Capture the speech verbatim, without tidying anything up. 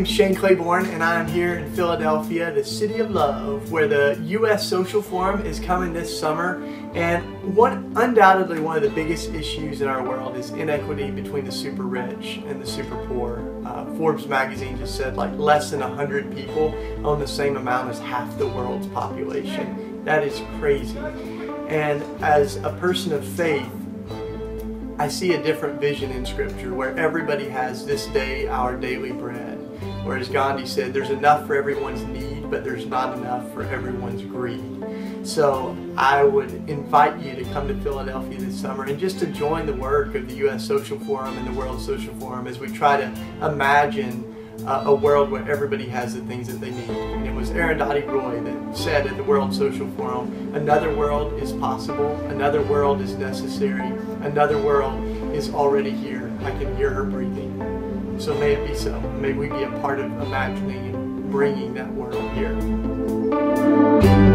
name's Shane Claiborne, and I'm here in Philadelphia, the city of love, where the U S Social Forum is coming this summer. And one, undoubtedly one of the biggest issues in our world is inequity between the super rich and the super poor. Uh, Forbes magazine just said like less than one hundred people own the same amount as half the world's population. That is crazy. And as a person of faith, I see a different vision in Scripture where everybody has this day our daily bread. Whereas Gandhi said there's enough for everyone's need, but there's not enough for everyone's greed. So I would invite you to come to Philadelphia this summer and just to join the work of the U S Social Forum and the World Social Forum as we try to imagine uh, a world where everybody has the things that they need. And it was Arundhati Roy that said at the World Social Forum, another world is possible, another world is necessary, another world is already here. I can hear her breathing. So may it be so. May we be a part of imagining and bringing that world here.